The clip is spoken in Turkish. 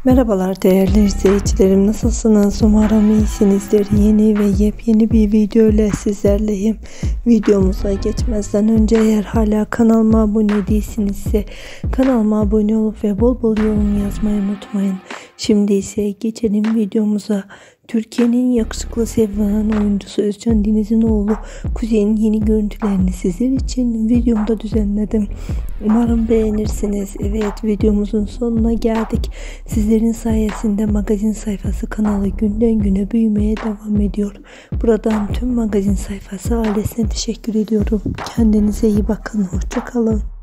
Merhabalar değerli izleyicilerim, nasılsınız? Umarım iyisinizdir. Yeni ve yepyeni bir video ile sizlerleyim. Videomuza geçmezden önce eğer hala kanalıma abone değilsinizse kanalıma abone olup ve bol bol yorum yazmayı unutmayın. Şimdi ise geçelim videomuza. Türkiye'nin yakışıklı sevilen oyuncusu Özcan Deniz'in oğlu Kuzey'in yeni görüntülerini sizler için videomda düzenledim. Umarım beğenirsiniz. Evet, videomuzun sonuna geldik. Sizlerin sayesinde magazin sayfası kanalı günden güne büyümeye devam ediyor. Buradan tüm magazin sayfası ailesine teşekkür ediyorum. Kendinize iyi bakın. Hoşça kalın.